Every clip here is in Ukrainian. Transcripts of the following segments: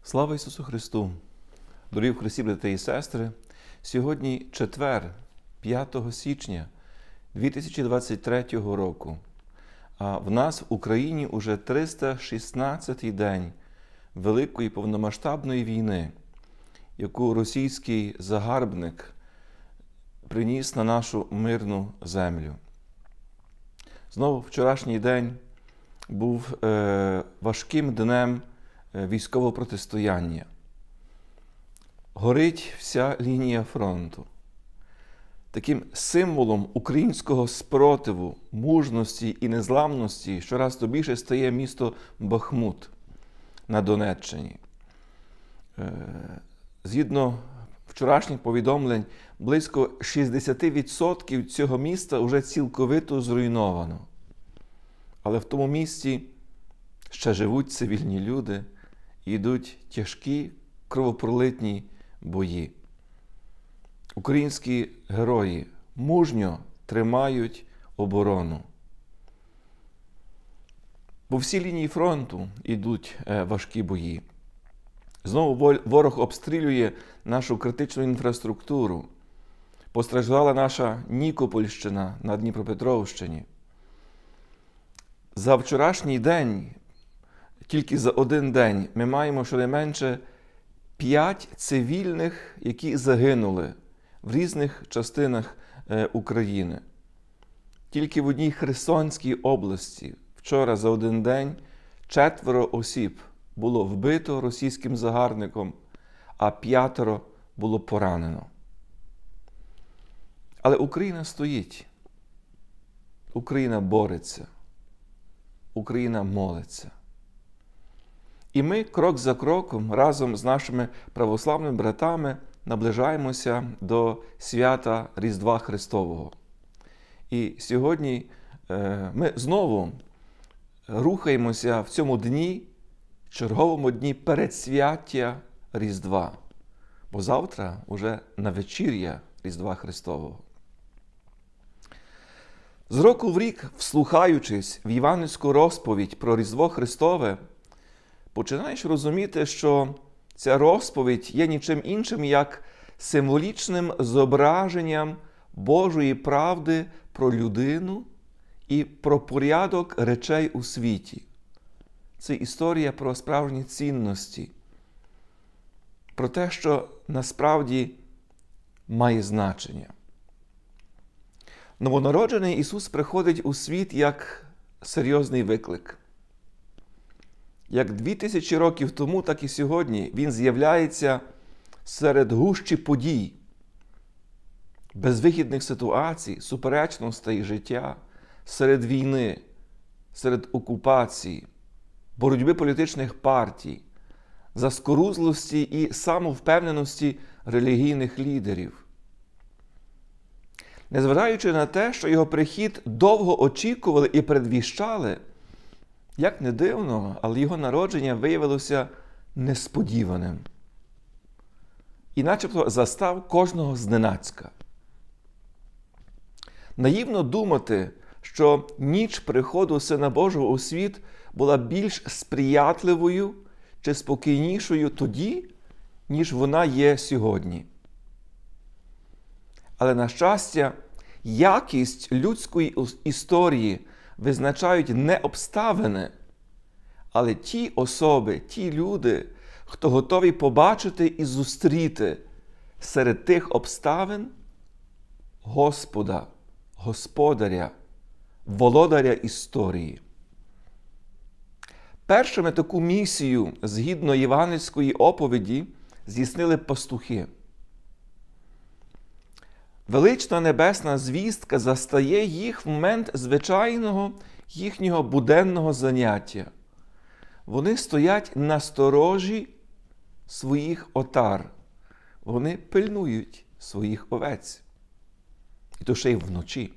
Слава Ісусу Христу! Дорогі в Христі, брати і сестри! Сьогодні четвер, 5 січня 2023 року. А в нас в Україні уже 316-й день Великої повномасштабної війни, яку російський загарбник приніс на нашу мирну землю. Знову вчорашній день був важким днем військового протистояння. Горить вся лінія фронту. Таким символом українського спротиву, мужності і незламності щораз то більше стає місто Бахмут на Донеччині. Згідно вчорашніх повідомлень, близько 60% цього міста вже цілковито зруйновано. Але в тому місті ще живуть цивільні люди і йдуть тяжкі кровопролитні бої. Українські герої мужньо тримають оборону. По всій лінії фронту йдуть важкі бої. Знову ворог обстрілює нашу критичну інфраструктуру. Постраждала наша Нікопольщина на Дніпропетровщині. За вчорашній день, тільки за один день, ми маємо щонайменше 5 цивільних, які загинули в різних частинах України. Тільки в одній Херсонській області вчора за один день 4 осіб було вбито російським загарбником, а 5 було поранено. Але Україна стоїть. Україна бореться. Україна молиться. І ми крок за кроком разом з нашими православними братами наближаємося до свята Різдва Христового. І сьогодні ми знову рухаємося в цьому дні, черговому дні передсвяття Різдва. Бо завтра вже навечір'я Різдва Христового. З року в рік, вслухаючись в євангельську розповідь про Різдво Христове, починаєш розуміти, що ця розповідь є нічим іншим, як символічним зображенням Божої правди про людину і про порядок речей у світі. Це історія про справжні цінності, про те, що насправді має значення. Новонароджений Ісус приходить у світ як серйозний виклик. Як 2000 років тому, так і сьогодні Він з'являється серед гущі подій, безвихідних ситуацій, суперечностей життя, серед війни, серед окупації, боротьби політичних партій, заскорузлості і самовпевненості релігійних лідерів. Незважаючи на те, що його прихід довго очікували і передвіщали, як не дивно, але його народження виявилося несподіваним. І начебто застав кожного зненацька. Наївно думати, що ніч приходу Сина Божого у світ була більш сприятливою чи спокійнішою тоді, ніж вона є сьогодні. Але, на щастя, якість людської історії визначають не обставини, але ті особи, ті люди, хто готові побачити і зустріти серед тих обставин Господа, Господаря, Володаря історії. Першими таку місію, згідно євангельської оповіді, здійснили пастухи. Велична небесна звістка застає їх в момент звичайного їхнього буденного заняття. Вони стоять на сторожі своїх отар. Вони пильнують своїх овець. І то ще й вночі.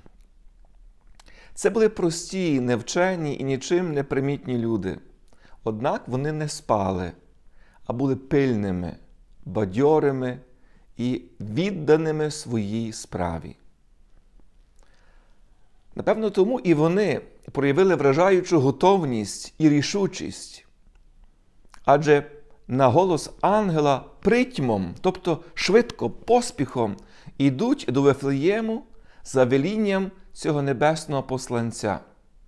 Це були прості, невчені і нічим не примітні люди. Однак вони не спали, а були пильними, бадьорими і відданими своїй справі. Напевно, тому і вони проявили вражаючу готовність і рішучість. Адже на голос ангела притьмом, тобто швидко, поспіхом, ідуть до Вифлеєму за велінням цього небесного посланця.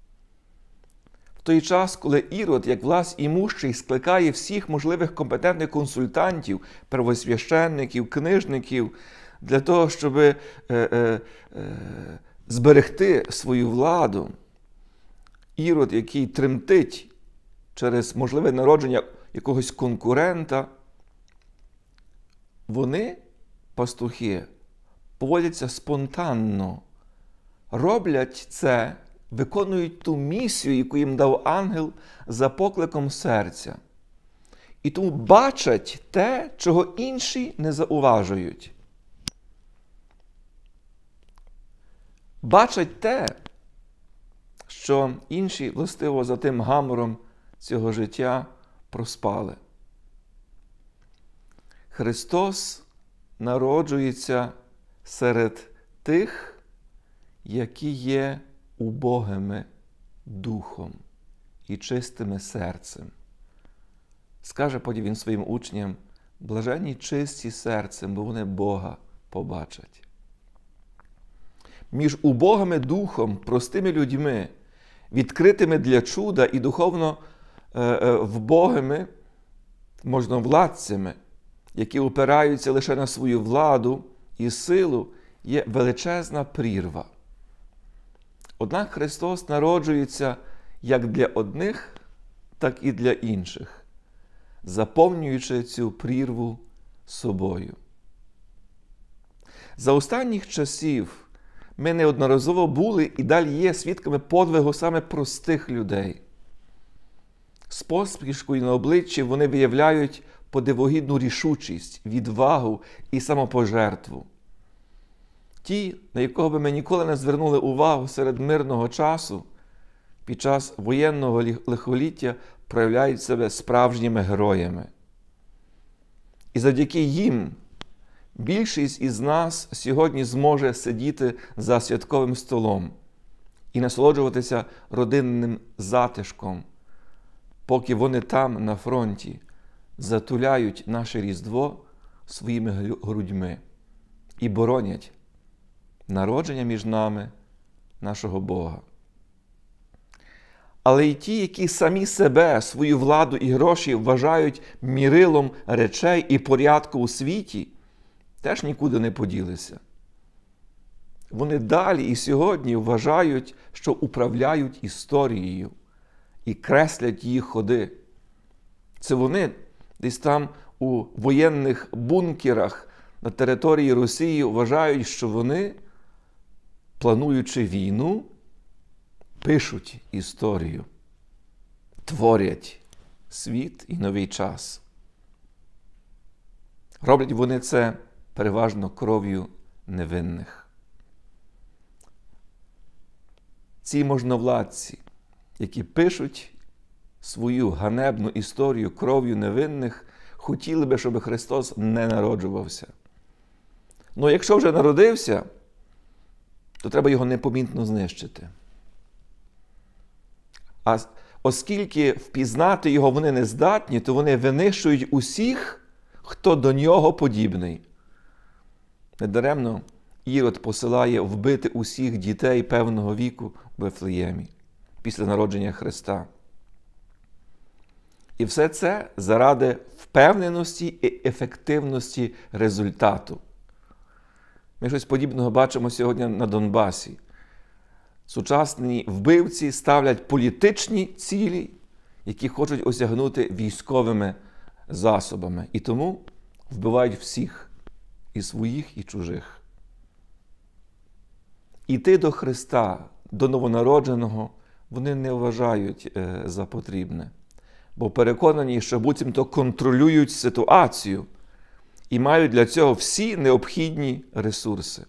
В той час, коли Ірод, як власть імущий, скликає всіх можливих компетентних консультантів, первосвященників, книжників, для того, щоб зберегти свою владу, Ірод, який тремтить через можливе народження якогось конкурента, вони, пастухи, поводяться спонтанно, роблять це, виконують ту місію, яку їм дав ангел за покликом серця. І тому бачать те, чого інші не зауважують. Бачать те, що інші, властиво за тим гамором цього життя, проспали. Христос народжується серед тих, які є убогими духом і чистими серцем. Скаже потім він своїм учням: блаженні чисті серцем, бо вони Бога побачать. Між убогими духом, простими людьми, відкритими для чуда і духовно вбогими можновладцями, які опираються лише на свою владу і силу, є величезна прірва. Однак Христос народжується як для одних, так і для інших, заповнюючи цю прірву собою. За останніх часів ми неодноразово були і далі є свідками подвигу саме простих людей. З посмішкою на обличчі вони виявляють подивогідну рішучість, відвагу і самопожертву. Ті, на якого би ми ніколи не звернули увагу серед мирного часу, під час воєнного лихоліття проявляють себе справжніми героями. І завдяки їм більшість із нас сьогодні зможе сидіти за святковим столом і насолоджуватися родинним затишком, поки вони там, на фронті, затуляють наше Різдво своїми грудьми і боронять народження між нами нашого Бога. Але й ті, які самі себе, свою владу і гроші вважають мірилом речей і порядку у світі, теж нікуди не поділися. Вони далі і сьогодні вважають, що управляють історією і креслять її ходи. Це вони десь там у воєнних бункерах на території Росії вважають, що вони, плануючи війну, пишуть історію, творять світ і новий час. Роблять вони це переважно кров'ю невинних. Ці можновладці, які пишуть свою ганебну історію кров'ю невинних, хотіли би, щоб Христос не народжувався. Ну, якщо вже народився, то треба його непомітно знищити. А оскільки впізнати його вони не здатні, то вони винищують усіх, хто до нього подібний. Недаремно Ірод посилає вбити усіх дітей певного віку в Вифлеємі після народження Христа. І все це заради впевненості і ефективності результату. Ми щось подібного бачимо сьогодні на Донбасі. Сучасні вбивці ставлять політичні цілі, які хочуть осягнути військовими засобами. І тому вбивають всіх, і своїх, і чужих. Іти до Христа, до новонародженого, вони не вважають за потрібне. Бо переконані, що буцімто контролюють ситуацію і мають для цього всі необхідні ресурси.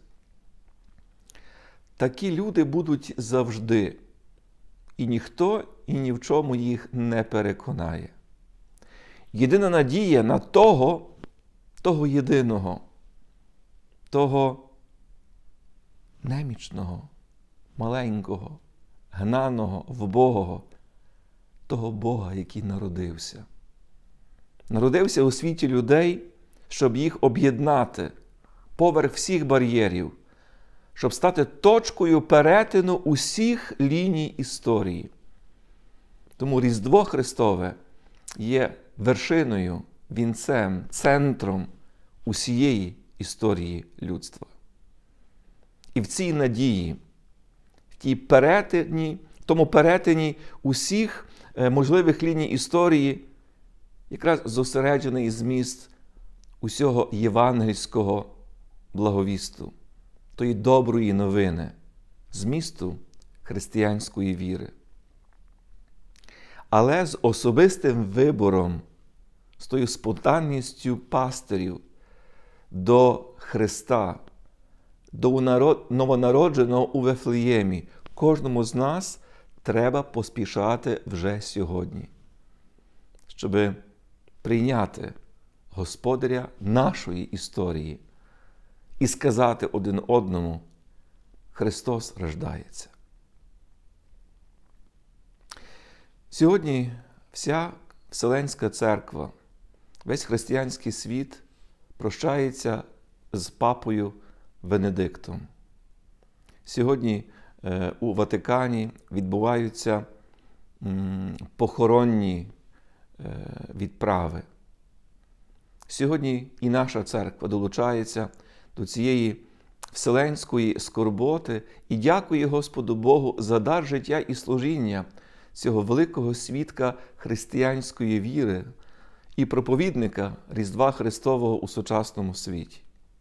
Такі люди будуть завжди, і ніхто і ні в чому їх не переконає. Єдина надія на того єдиного, того немічного, маленького, гнаного, вбогого, того Бога, який народився. народився у світі людей, щоб їх об'єднати поверх всіх бар'єрів, щоб стати точкою перетину усіх ліній історії. Тому Різдво Христове є вершиною, вінцем, центром усієї історії людства. І в цій надії, в тому перетині усіх можливих ліній історії якраз зосереджений зміст усього євангельського благовісту, тої доброї новини, змісту християнської віри. Але з особистим вибором, з тою спонтанністю пастирів до Христа, до новонародженого у Вифлеємі, кожному з нас треба поспішати вже сьогодні, щоб прийняти Господаря нашої історії і сказати один одному: Христос рождається. Сьогодні вся Вселенська Церква, весь християнський світ прощається з папою Венедиктом. Сьогодні у Ватикані відбуваються похоронні відправи. Сьогодні і наша церква долучається до цієї вселенської скорботи і дякує Господу Богу за дар життя і служіння цього великого свідка християнської віри і проповідника Різдва Христового у сучасному світі.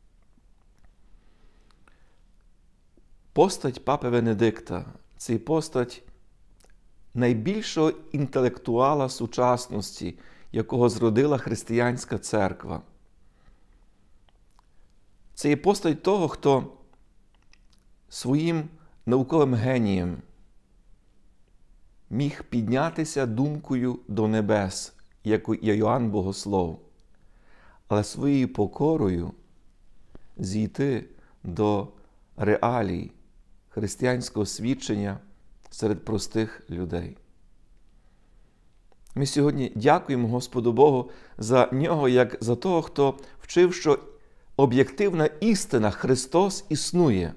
Постать папи Венедикта – це постать найбільшого інтелектуала сучасності, якого зродила християнська церква. Це є постать того, хто своїм науковим генієм міг піднятися думкою до небес, як Йоанн Богослов, але своєю покорою зійти до реалій християнського свідчення серед простих людей. Ми сьогодні дякуємо Господу Богу за нього, як за того, хто вчив, що об'єктивна істина Христос існує.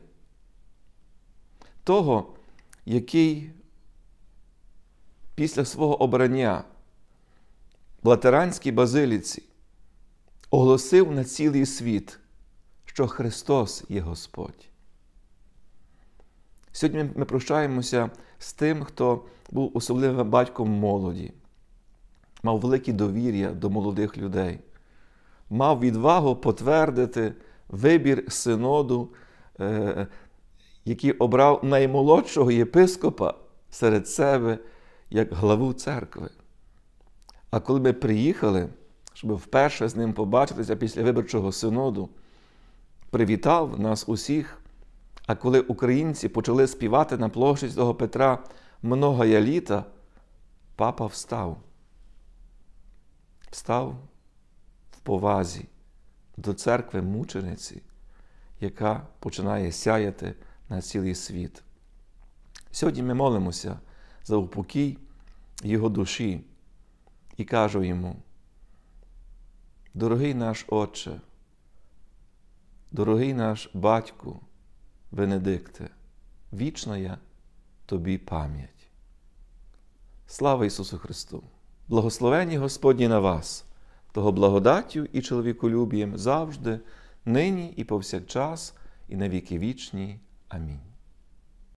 Того, який після свого обрання в Латеранській базиліці оголосив на цілий світ, що Христос є Господь. Сьогодні ми прощаємося з тим, хто був особливим батьком молоді, мав велике довір'я до молодих людей, мав відвагу потвердити вибір синоду, який обрав наймолодшого єпископа серед себе як главу церкви. А коли ми приїхали, щоб вперше з ним побачитися після виборчого синоду, привітав нас усіх. А коли українці почали співати на площі Святого Петра «Многая літа», папа встав. Встав в повазі до церкви мучениці, яка починає сяяти на цілий світ. Сьогодні ми молимося за упокій його душі і кажу йому: дорогий наш Отче, дорогий наш Батьку Венедикте, вічна я тобі пам'ять. Слава Ісусу Христу! Благословені Господні на вас, того благодаттю і чоловіколюбієм завжди, нині і повсякчас, і на віки вічні. Амінь.